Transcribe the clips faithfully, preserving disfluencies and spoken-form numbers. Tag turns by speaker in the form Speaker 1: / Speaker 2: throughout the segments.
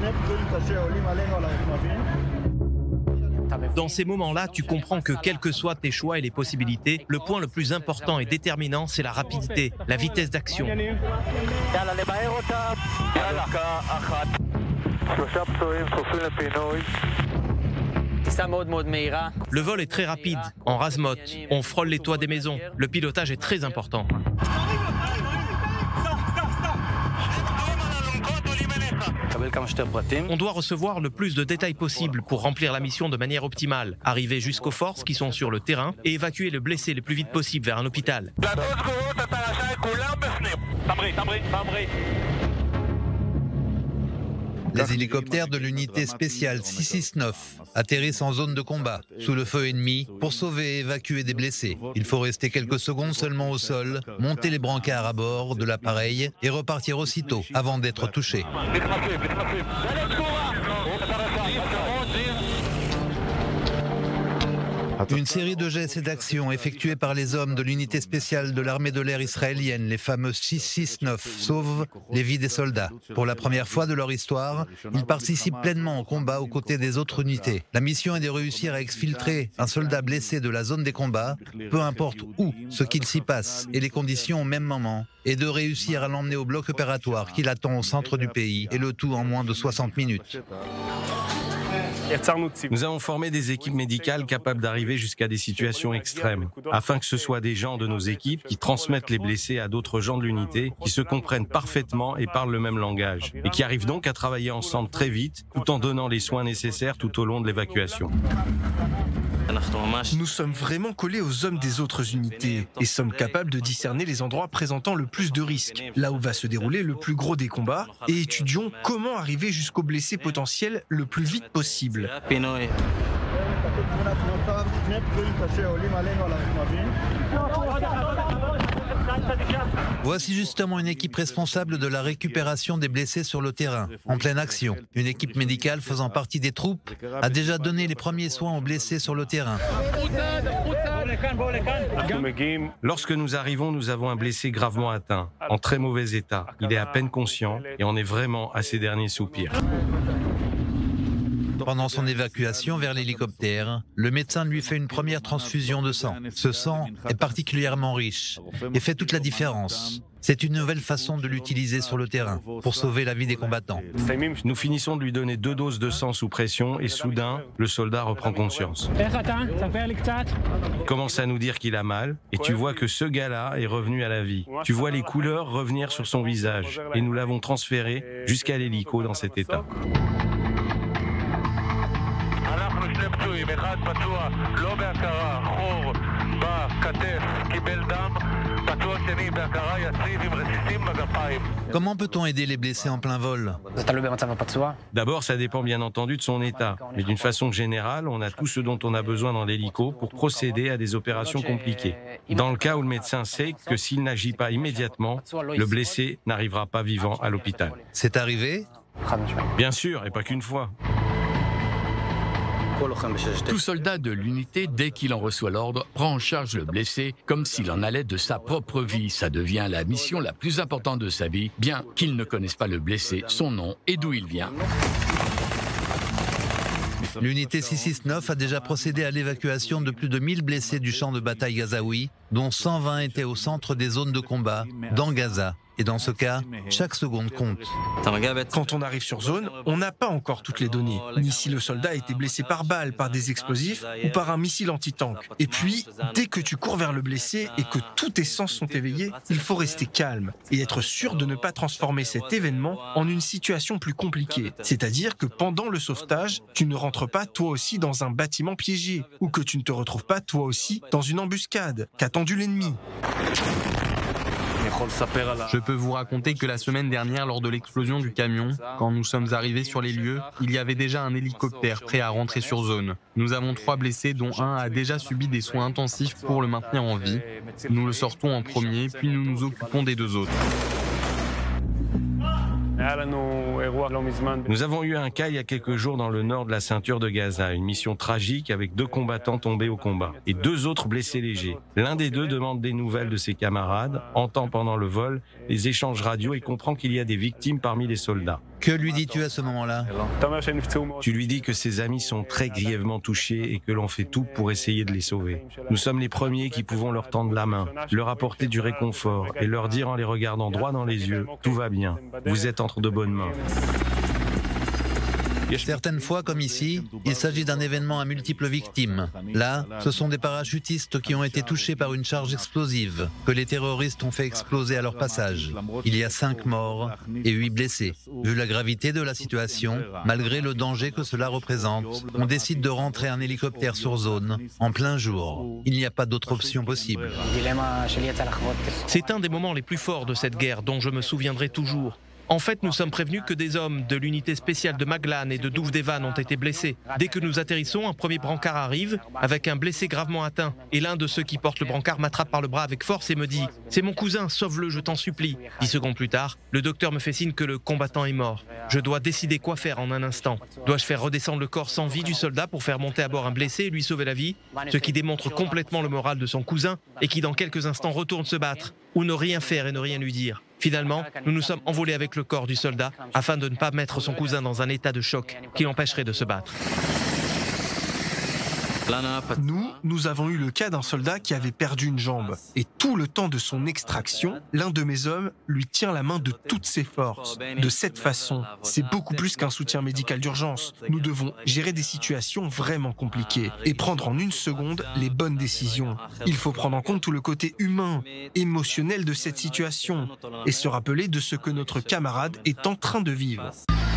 Speaker 1: Dans ces moments-là, tu comprends que quels que soient tes choix et les possibilités, le point le plus important et déterminant, c'est la rapidité, la vitesse d'action. Le vol est très rapide, en rase-motte, on frôle les toits des maisons. Le pilotage est très important. On doit recevoir le plus de détails possible pour remplir la mission de manière optimale, arriver jusqu'aux forces qui sont sur le terrain et évacuer les blessés le plus vite possible vers un hôpital.
Speaker 2: Les hélicoptères de l'unité spéciale six cent soixante-neuf atterrissent en zone de combat, sous le feu ennemi, pour sauver et évacuer des blessés. Il faut rester quelques secondes seulement au sol, monter les brancards à bord de l'appareil et repartir aussitôt, avant d'être touché. Une série de gestes et d'actions effectués par les hommes de l'unité spéciale de l'armée de l'air israélienne, les fameux six cent soixante-neuf, sauvent les vies des soldats. Pour la première fois de leur histoire, ils participent pleinement au combat aux côtés des autres unités. La mission est de réussir à exfiltrer un soldat blessé de la zone des combats, peu importe où, ce qu'il s'y passe et les conditions au même moment, et de réussir à l'emmener au bloc opératoire qui l'attend au centre du pays, et le tout en moins de soixante minutes.
Speaker 3: Nous avons formé des équipes médicales capables d'arriver jusqu'à des situations extrêmes, afin que ce soit des gens de nos équipes qui transmettent les blessés à d'autres gens de l'unité, qui se comprennent parfaitement et parlent le même langage, et qui arrivent donc à travailler ensemble très vite, tout en donnant les soins nécessaires tout au long de l'évacuation.
Speaker 4: Nous sommes vraiment collés aux hommes des autres unités et sommes capables de discerner les endroits présentant le plus de risques, là où va se dérouler le plus gros des combats, et étudions comment arriver jusqu'aux blessés potentiels le plus vite possible.
Speaker 2: Voici justement une équipe responsable de la récupération des blessés sur le terrain, en pleine action. Une équipe médicale faisant partie des troupes a déjà donné les premiers soins aux blessés sur le terrain.
Speaker 3: Lorsque nous arrivons, nous avons un blessé gravement atteint, en très mauvais état. Il est à peine conscient et on est vraiment à ses derniers soupirs.
Speaker 2: Pendant son évacuation vers l'hélicoptère, le médecin lui fait une première transfusion de sang. Ce sang est particulièrement riche et fait toute la différence. C'est une nouvelle façon de l'utiliser sur le terrain pour sauver la vie des combattants.
Speaker 3: Nous finissons de lui donner deux doses de sang sous pression et soudain, le soldat reprend conscience. Il commence à nous dire qu'il a mal et tu vois que ce gars-là est revenu à la vie. Tu vois les couleurs revenir sur son visage et nous l'avons transféré jusqu'à l'hélico dans cet état.
Speaker 2: Comment peut-on aider les blessés en plein vol?
Speaker 3: D'abord, ça dépend bien entendu de son état. Mais d'une façon générale, on a tout ce dont on a besoin dans l'hélico pour procéder à des opérations compliquées. Dans le cas où le médecin sait que s'il n'agit pas immédiatement, le blessé n'arrivera pas vivant à l'hôpital.
Speaker 2: C'est arrivé?
Speaker 3: Bien sûr, et pas qu'une fois.
Speaker 5: Tout soldat de l'unité, dès qu'il en reçoit l'ordre, prend en charge le blessé comme s'il en allait de sa propre vie. Ça devient la mission la plus importante de sa vie, bien qu'il ne connaisse pas le blessé, son nom et d'où il vient.
Speaker 2: L'unité six cent soixante-neuf a déjà procédé à l'évacuation de plus de mille blessés du champ de bataille gazaoui, dont cent vingt étaient au centre des zones de combat, dans Gaza. Et dans ce cas, chaque seconde compte.
Speaker 4: Quand on arrive sur zone, on n'a pas encore toutes les données, ni si le soldat a été blessé par balle, par des explosifs ou par un missile anti-tank. Et puis, dès que tu cours vers le blessé et que tous tes sens sont éveillés, il faut rester calme et être sûr de ne pas transformer cet événement en une situation plus compliquée. C'est-à-dire que pendant le sauvetage, tu ne rentres pas toi aussi dans un bâtiment piégé ou que tu ne te retrouves pas toi aussi dans une embuscade qu'a tendu l'ennemi.
Speaker 6: Je peux vous raconter que la semaine dernière, lors de l'explosion du camion, quand nous sommes arrivés sur les lieux, il y avait déjà un hélicoptère prêt à rentrer sur zone. Nous avons trois blessés, dont un a déjà subi des soins intensifs pour le maintenir en vie. Nous le sortons en premier, puis nous nous occupons des deux autres.
Speaker 3: Nous avons eu un cas il y a quelques jours dans le nord de la ceinture de Gaza, une mission tragique avec deux combattants tombés au combat et deux autres blessés légers. L'un des deux demande des nouvelles de ses camarades, entend pendant le vol les échanges radio et comprend qu'il y a des victimes parmi les soldats.
Speaker 2: Que lui dis-tu à ce moment-là?
Speaker 3: Tu lui dis que ses amis sont très grièvement touchés et que l'on fait tout pour essayer de les sauver. Nous sommes les premiers qui pouvons leur tendre la main, leur apporter du réconfort et leur dire en les regardant droit dans les yeux, tout va bien, vous êtes entre de bonnes mains.
Speaker 2: Certaines fois, comme ici, il s'agit d'un événement à multiples victimes. Là, ce sont des parachutistes qui ont été touchés par une charge explosive, que les terroristes ont fait exploser à leur passage. Il y a cinq morts et huit blessés. Vu la gravité de la situation, malgré le danger que cela représente, on décide de rentrer un hélicoptère sur zone, en plein jour. Il n'y a pas d'autre option possible.
Speaker 1: C'est un des moments les plus forts de cette guerre dont je me souviendrai toujours. En fait, nous sommes prévenus que des hommes de l'unité spéciale de Maglan et de Douvdevan ont été blessés. Dès que nous atterrissons, un premier brancard arrive avec un blessé gravement atteint. Et l'un de ceux qui portent le brancard m'attrape par le bras avec force et me dit « C'est mon cousin, sauve-le, je t'en supplie ». Dix secondes plus tard, le docteur me fait signe que le combattant est mort. Je dois décider quoi faire en un instant. Dois-je faire redescendre le corps sans vie du soldat pour faire monter à bord un blessé et lui sauver la vie? Ce qui démontre complètement le moral de son cousin et qui dans quelques instants retourne se battre. Ou ne rien faire et ne rien lui dire. Finalement, nous nous sommes envolés avec le corps du soldat afin de ne pas mettre son cousin dans un état de choc qui l'empêcherait de se battre.
Speaker 4: Nous, nous avons eu le cas d'un soldat qui avait perdu une jambe. Et tout le temps de son extraction, l'un de mes hommes lui tient la main de toutes ses forces. De cette façon, c'est beaucoup plus qu'un soutien médical d'urgence. Nous devons gérer des situations vraiment compliquées et prendre en une seconde les bonnes décisions. Il faut prendre en compte tout le côté humain, émotionnel de cette situation et se rappeler de ce que notre camarade est en train de vivre.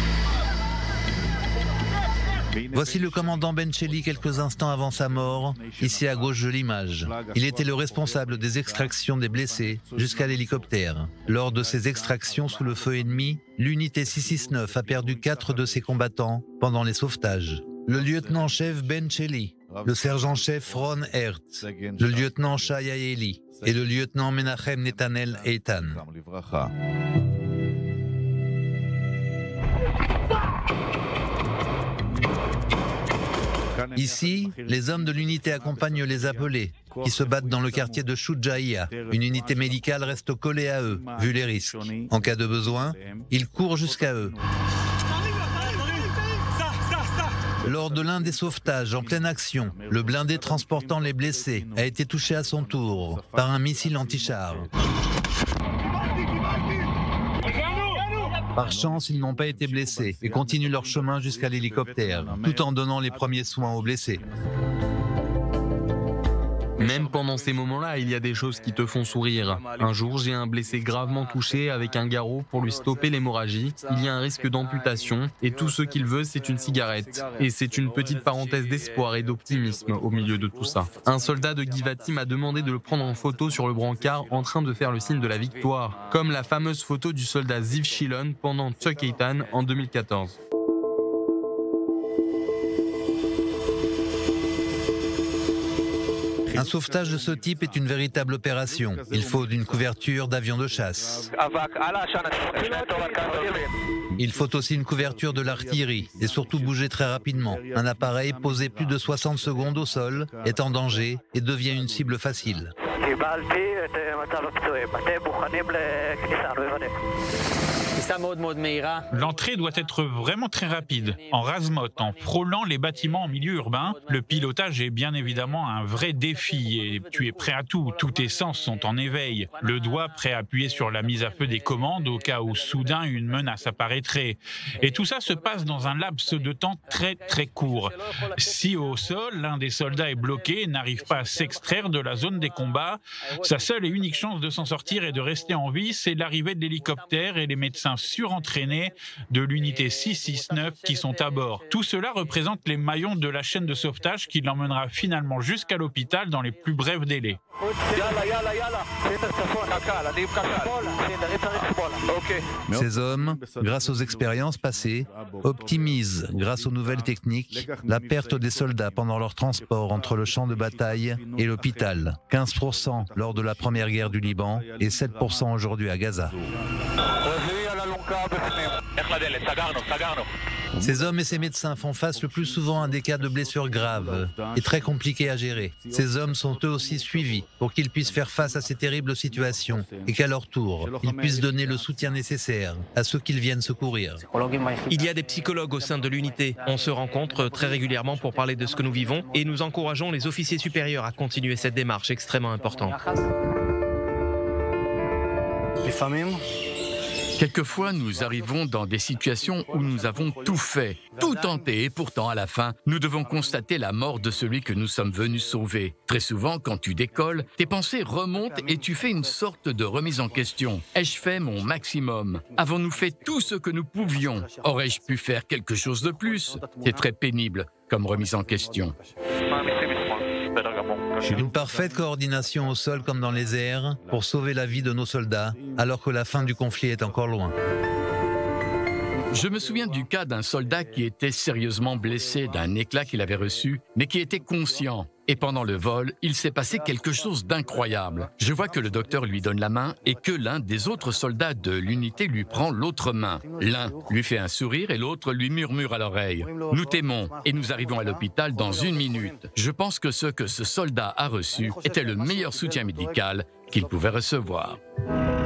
Speaker 2: Voici le commandant Bencheli quelques instants avant sa mort, ici à gauche de l'image. Il était le responsable des extractions des blessés jusqu'à l'hélicoptère. Lors de ces extractions sous le feu ennemi, l'unité six cent soixante-neuf a perdu quatre de ses combattants pendant les sauvetages. Le lieutenant-chef Bencheli, le sergent-chef Ron Hertz, le lieutenant Shaya Eli et le lieutenant Menachem Netanel Eitan. Ici, les hommes de l'unité accompagnent les appelés, qui se battent dans le quartier de Shujaiya. Une unité médicale reste collée à eux, vu les risques. En cas de besoin, ils courent jusqu'à eux. Lors de l'un des sauvetages en pleine action, le blindé transportant les blessés a été touché à son tour par un missile anti-char. Par chance, ils n'ont pas été blessés et continuent leur chemin jusqu'à l'hélicoptère, tout en donnant les premiers soins aux blessés.
Speaker 6: Même pendant ces moments-là, il y a des choses qui te font sourire. Un jour, j'ai un blessé gravement touché avec un garrot pour lui stopper l'hémorragie. Il y a un risque d'amputation et tout ce qu'il veut, c'est une cigarette. Et c'est une petite parenthèse d'espoir et d'optimisme au milieu de tout ça. Un soldat de Givati m'a demandé de le prendre en photo sur le brancard en train de faire le signe de la victoire, comme la fameuse photo du soldat Ziv Shilon pendant Tzok Eitan en deux mille quatorze.
Speaker 2: Un sauvetage de ce type est une véritable opération. Il faut une couverture d'avion de chasse. Il faut aussi une couverture de l'artillerie et surtout bouger très rapidement. Un appareil posé plus de soixante secondes au sol est en danger et devient une cible facile.
Speaker 7: L'entrée doit être vraiment très rapide. En rase-motte, en frôlant les bâtiments en milieu urbain, le pilotage est bien évidemment un vrai défi et tu es prêt à tout. Tous tes sens sont en éveil. Le doigt prêt à appuyer sur la mise à feu des commandes au cas où soudain une menace apparaîtrait. Et tout ça se passe dans un laps de temps très très court. Si au sol, l'un des soldats est bloqué et n'arrive pas à s'extraire de la zone des combats, sa seule et unique chance de s'en sortir et de rester en vie, c'est l'arrivée de l'hélicoptère et les médecins surentraînés de l'unité six cent soixante-neuf qui sont à bord. Tout cela représente les maillons de la chaîne de sauvetage qui l'emmènera finalement jusqu'à l'hôpital dans les plus brefs délais.
Speaker 2: Ces hommes, grâce aux expériences passées, optimisent, grâce aux nouvelles techniques, la perte des soldats pendant leur transport entre le champ de bataille et l'hôpital. quinze pour cent lors de la première guerre du Liban et sept pour cent aujourd'hui à Gaza. Ces hommes et ces médecins font face le plus souvent à des cas de blessures graves et très compliqués à gérer. Ces hommes sont eux aussi suivis pour qu'ils puissent faire face à ces terribles situations et qu'à leur tour, ils puissent donner le soutien nécessaire à ceux qu'ils viennent secourir.
Speaker 1: Il y a des psychologues au sein de l'unité. On se rencontre très régulièrement pour parler de ce que nous vivons et nous encourageons les officiers supérieurs à continuer cette démarche extrêmement importante.
Speaker 5: Quelquefois, nous arrivons dans des situations où nous avons tout fait, tout tenté, et pourtant, à la fin, nous devons constater la mort de celui que nous sommes venus sauver. Très souvent, quand tu décolles, tes pensées remontent et tu fais une sorte de remise en question. Ai-je fait mon maximum? Avons-nous fait tout ce que nous pouvions? Aurais-je pu faire quelque chose de plus? C'est très pénible comme remise en question.
Speaker 2: Une parfaite coordination au sol comme dans les airs pour sauver la vie de nos soldats alors que la fin du conflit est encore loin.
Speaker 5: Je me souviens du cas d'un soldat qui était sérieusement blessé d'un éclat qu'il avait reçu, mais qui était conscient. Et pendant le vol, il s'est passé quelque chose d'incroyable. Je vois que le docteur lui donne la main et que l'un des autres soldats de l'unité lui prend l'autre main. L'un lui fait un sourire et l'autre lui murmure à l'oreille. Nous t'aimons et nous arrivons à l'hôpital dans une minute. Je pense que ce que ce soldat a reçu était le meilleur soutien médical qu'il pouvait recevoir.